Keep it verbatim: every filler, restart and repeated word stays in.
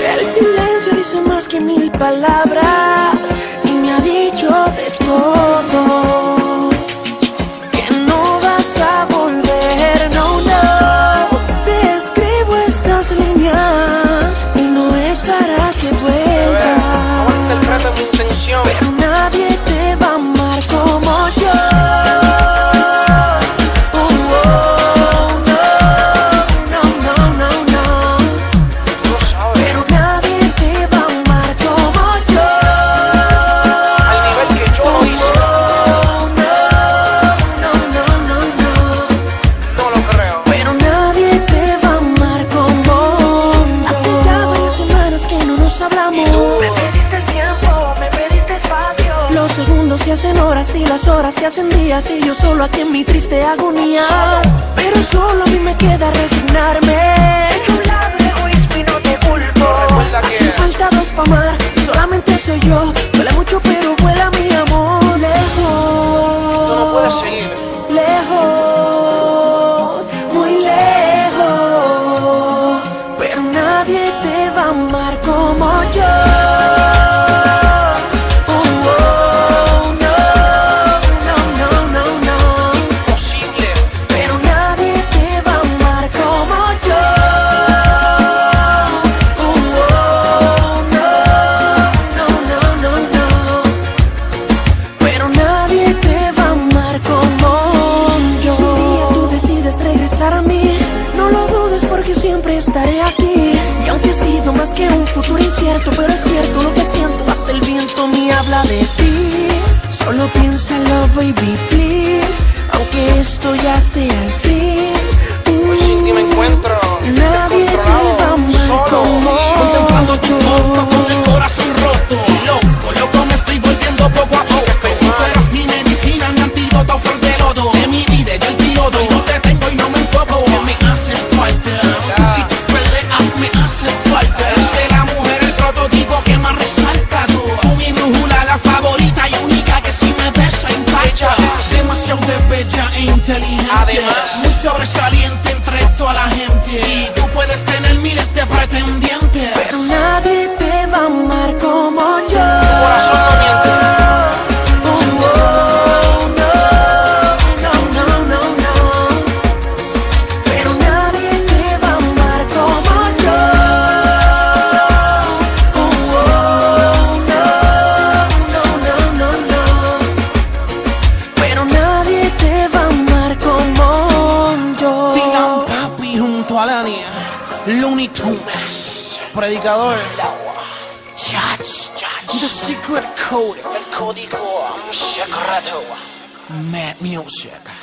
El silencio dice más que mil palabras y me ha dicho de todo, que no vas a volver, no, no. Te escribo estas líneas y no es para que vuelvas. No interpretes mi intención, pero nadie te va a amar como yo. Se hacen horas y las horas se hacen días y yo solo aquí en mi triste agonía. Pero solo a mí me queda resignarme. De tu lado el egoísmo y no te culpo. Hace falta dos pa' amar y solamente soy yo. Duele mucho pero vuela mi amor. Lejos, tú no puedes seguir. Lejos, muy lejos. Pero nadie te va a amar como yo. Estaré aquí, y aunque he sido más que un futuro incierto, pero es cierto lo que siento, hasta el viento me habla de ti. Solo piensa love baby please, aunque esto ya sea el fin. Hoy sin ti me encuentro nadie te va a amar solo, como contemplando tu foto con el corazón roto. Loco, loco me estoy volviendo poco a poco. Si tú eras mi medicina, mi antídoto flor de lodo. De mi vida y del piloto, y no te tengo y no me enfoco. Que me hace falta, y tus peleas me hacen falta. De la mujer el prototipo que más resalta. Tú, tú mi brújula, la favorita y única que si me besa impacta. Demasiado de bella e inteligente, además muy sobresaliente entre toda la gente. Y tú puedes tener miles de pretendientes, pero nadie te va a amar como yo. Tu corazón no miente. Looney Tunes, predicador, Judge, The Secret Code, El código secreto. Mad Music.